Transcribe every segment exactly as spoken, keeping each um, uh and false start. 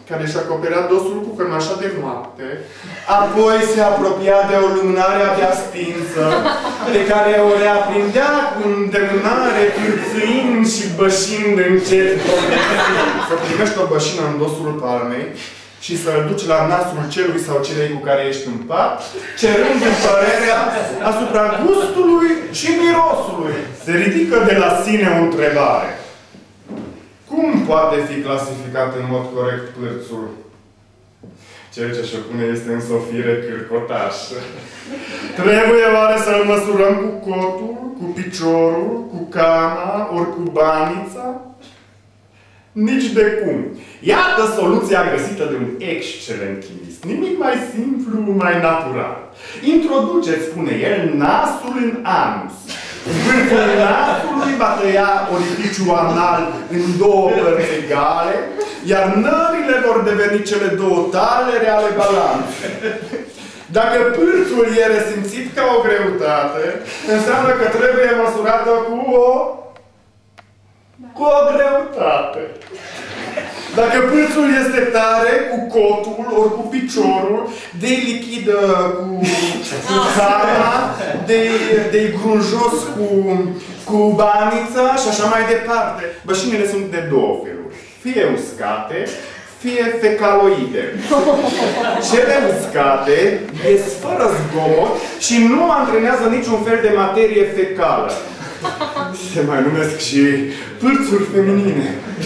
care își acoperea dosul cu cămașa de noapte, apoi se apropia de o lumânare abia stinsă, pe care o reaprindea cu îndemânare, cârțâind și bășind încet. Să primești o bășină în dosul palmei și să-l duci la nasul celui sau celei cu care ești în pat, cerând părerea asupra gustului și mirosului. Se ridică de la sine o întrebare. Cum poate fi clasificat în mod corect pârțul? Cel ce și-o pune este însă o fire cârcotașă. Trebuie oare să-l măsurăm cu cotul, cu piciorul, cu cana, ori cu banița? Nici de cum. Iată soluția găsită de un excelent chimist. Nimic mai simplu, mai natural. Introduceți, spune el, nasul în anus. Vârful nasului va tăia orificiul anal în două părți egale, iar nările vor deveni cele două talere ale balanței. Dacă pârțul e resimțit ca o greutate, înseamnă că trebuie măsurată cu o... cu o greutate. Dacă pârțul este tare, cu cotul, ori cu piciorul, de lichidă cu, cu cana, de, de grunjos cu, cu banița și așa mai departe. Bășinile sunt de două feluri. Fie uscate, fie fecaloide. Cele uscate ies fără zgomot și nu antrenează niciun fel de materie fecală. Se mai numesc și pârțuri feminine.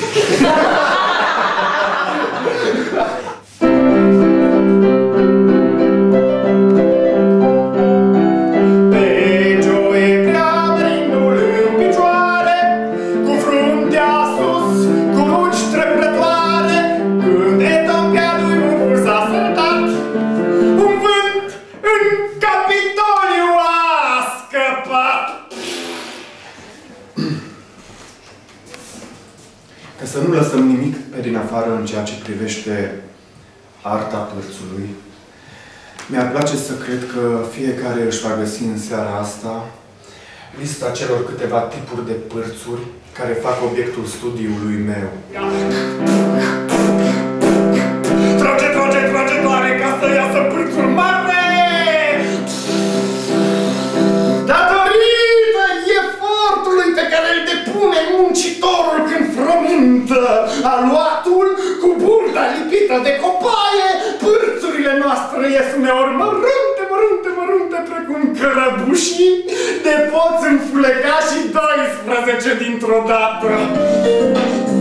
Să nu lăsăm nimic pe din afară în ceea ce privește arta pârțului. Mi-ar place să cred că fiecare își va găsi în seara asta lista celor câteva tipuri de pârțuri care fac obiectul studiului meu. Trage, trage, trage doare ca să iasă pârțul mare! Datorită efortului pe care îl depune muncitorul când frământă aluatul cu burda lipită de copaie, pârțurile noastre ies uneori mărunte, mărunte, mărunte, precum cărăbușii, de poți înfuleca și doisprezece dintr-o dată.